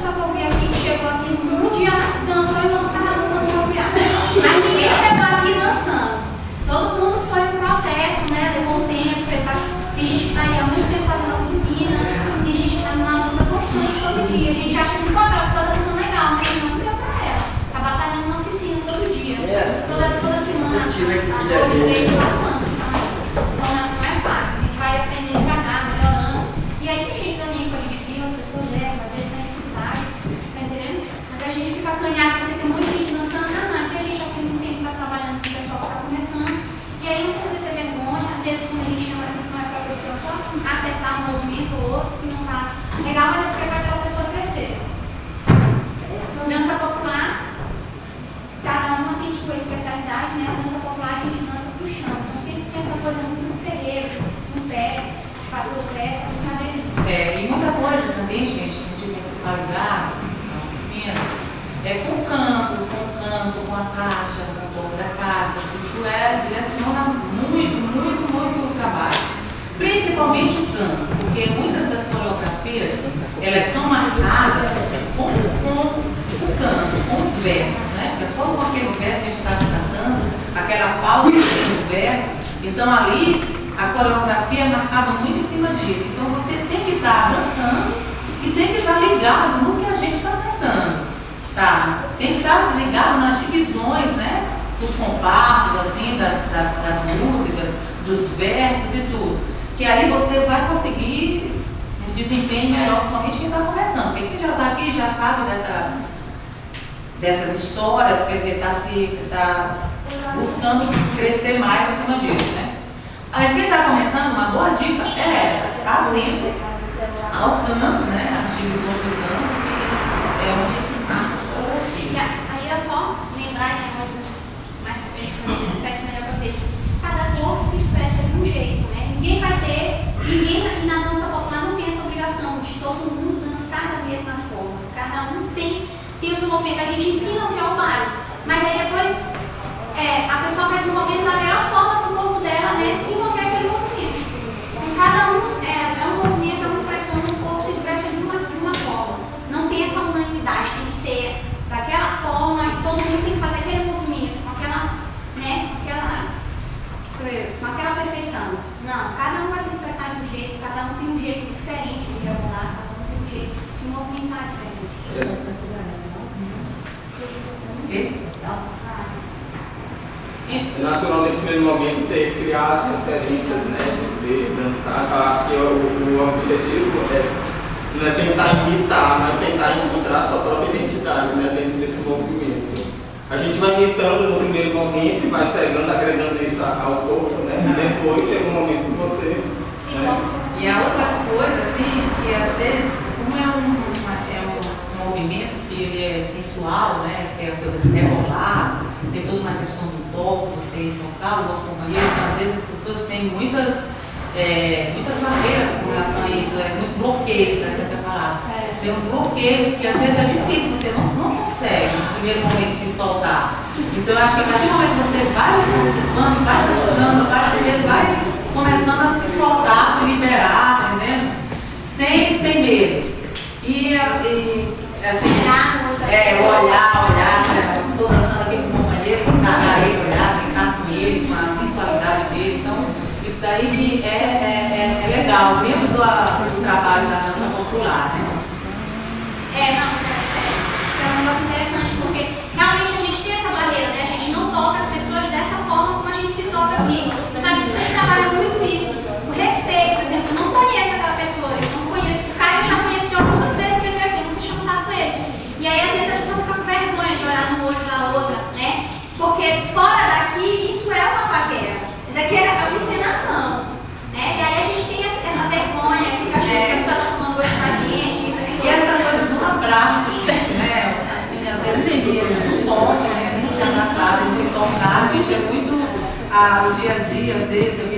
dança copiar aqui, chegou aqui no dia, dançou e não estava dançando copiar. Mas ninguém chegou aqui dançando. Todo mundo foi um processo, né? Levou um tempo, tem gente que está aí há muito tempo fazendo oficina, tem gente que está numa luta constante todo dia. A gente acha assim, pô, a pessoa está dançando legal, mas não deu para ela. Está batalhando na oficina todo dia. Toda semana, à noite, veio lavando. Então não é fácil, a gente vai aprendendo devagar, melhorando. E aí tem gente também que a gente viu, as pessoas erram, às vezes tem dificuldade, tá entendendo? Mas a gente fica acanhado porque tem muita gente dançando, porque a gente já tem muito tempo que está trabalhando com o pessoal que está começando. E aí não precisa ter vergonha, às vezes quando a gente chama a atenção é para a pessoa só acertar um movimento ou outro, que não está legal, mas é porque é para aquela pessoa crescer. Dança popular, cada uma tem sua especialidade, né? A dança popular a gente dança pro chão, então sempre tem essa coisa muito no terreiro, no pé, bateu o pé, essa brincadeira. E muita coisa também, gente, que a gente tem que ficar ligado na oficina, com o canto, com a caixa, com o toque da caixa. Isso direciona muito o trabalho. Principalmente o canto, porque muitas das coreografias, elas são marcadas com o canto, com os versos, né? De acordo com aquele verso que a gente está cantando, aquela pausa no verso, então ali a coreografia é marcada muito em cima disso. Então você tem que estar dançando e tem que estar ligado no que a gente está cantando. Tá? Tem que estar ligado nas divisões, né? Dos compassos, assim, das músicas, dos versos e tudo. Que aí você vai conseguir um desempenho melhor, somente quem está começando. Porque quem já está aqui já sabe dessas histórias, quer dizer, está buscando crescer mais em cima disso, né? Mas quem está começando, uma boa dica é essa, ficar atento ao canto, né? As divisões do canto, que é onde a gente está. Aí é só lembrar, né, mais pra frente, peço melhor pra vocês, cada corpo se expressa de um jeito, né? Ninguém vai ter, e na dança popular não tem essa obrigação de todo mundo dançar da mesma forma. Cada um tem o seu movimento, a gente ensina o que é o básico, mas aí depois a pessoa vai desenvolvendo da melhor forma para o corpo dela, né, desenvolver aquele movimento. Então, cada um é um movimento, é uma expressão, o corpo se expressa de uma forma. Não tem essa unanimidade, tem que ser daquela forma e todo mundo tem que fazer aquele movimento, com aquela perfeição. Não, cada um vai se expressar de um jeito, cada um tem um jeito diferente de rebolar, cada um tem um jeito de se movimentar diferente. É natural nesse mesmo momento criar as referências, né, de ver, dançar. Eu acho que o objetivo não é tentar imitar, mas tentar encontrar a sua própria identidade, né, dentro desse movimento. A gente vai imitando no primeiro momento e vai pegando, agregando isso ao corpo, né, e depois chega um momento que você... Né? E a outra coisa, assim, que às vezes, como é um movimento que ele é sensual, né, que é a coisa de rebolar, tem toda uma questão do toque, você tocar o outro companheiro, então às vezes as pessoas têm muitas barreiras com relação a isso, muitos bloqueios, essa é a palavra. Tem uns bloqueios que às vezes é difícil, você não consegue no primeiro momento se soltar. Então eu acho que a partir do momento que você vai participando, vai se ajudando, você vai começando a se soltar, se liberar, entendeu? Sem medo. E assim, olhar, estou dançando aqui com o companheiro, brincar ele, olhar, brincar com ele, com a sensualidade dele. Então, isso daí que é legal, dentro do trabalho da dança popular, né? Isso é um negócio interessante, porque realmente a gente tem essa barreira, né? A gente não toca as pessoas dessa forma como a gente se toca aqui. Então a gente sempre trabalha muito isso, o respeito, por exemplo, eu não conheço aquela pessoa, eu não conheço, o cara eu já conheci algumas vezes que ele veio aqui, eu nunca tinha lançado com ele. E aí às vezes a pessoa fica com vergonha de olhar no olho da outra, né? Porque fora daqui isso é uma paquera, isso aqui é uma encenação, né? E aí a gente tem essa vergonha, fica achando que a pessoa está falando coisa pra gente, isso aqui. E essa coisa do abraço, gente, né? Assim, às vezes muito forte, né? Muito abraçado, de tocar, gente, é muito o dia a dia, às vezes,